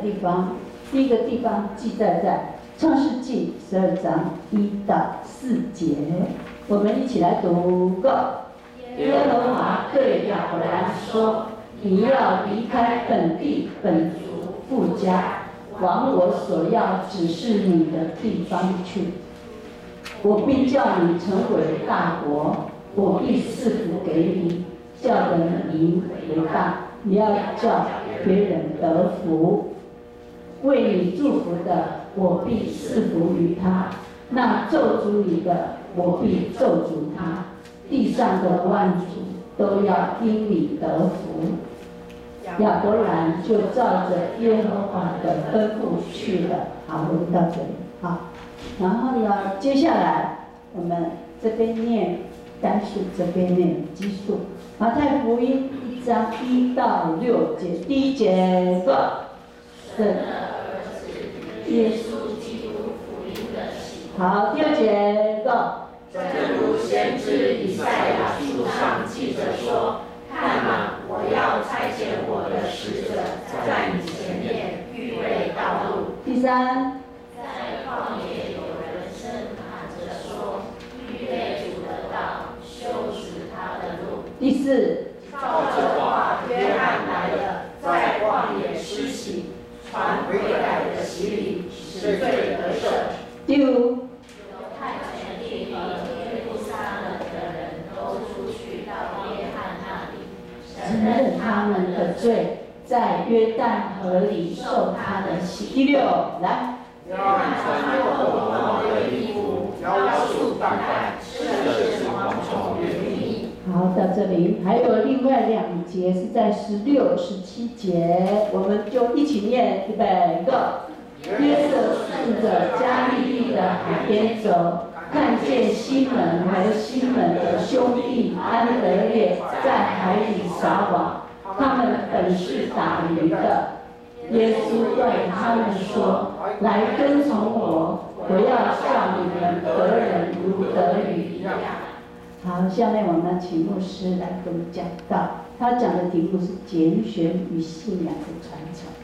地方，第一个地方记载在创世纪12章1到4节，我们一起来读个。耶和华对亚伯兰说：“你要离开本地本族父家，往我所要指示你的地方去。我必叫你成为大国，我必赐福给你，叫人民为大。你要叫别人得福。为你祝福的，我必赐福于他；那咒诅你的，我必咒诅他。地上的万族都要因你得福。”亚伯兰就照着耶和华的吩咐去了。好，我们到这里。好，然后呢，接下来我们这边念单数，这边念奇数。马太福音1章1到6节，第一节个神的儿子耶稣基督福音的喜。好，第二节个。正如先知以赛亚书上记着说：“看哪，我要差遣我的使者在你前面预备道路。”第三，在旷野有人声喊着说：“预备主的道，修直他的路。”第四，照着话，约翰来了，在旷野施洗，传悔改的洗礼，使罪得赦。第五，犹太全地和耶路撒冷的人都出去到约翰那里，承认他们的罪，在约旦河里受他的洗。第六，来。约翰穿过红毛的衣服，腰束绑带，吃的是蝗虫与蜜。好，到这里还有另外2节是在16、17节，我们就一起念，预备个。约瑟顺着加利利的海边走，看见西门和西门的兄弟安德烈在海里撒网，他们本是打鱼的。耶稣对他们说：“来跟从我，我要叫你们得人如得鱼一样。”好，下面我们请牧师来给我们讲道，他讲的题目是拣选与信仰的传承。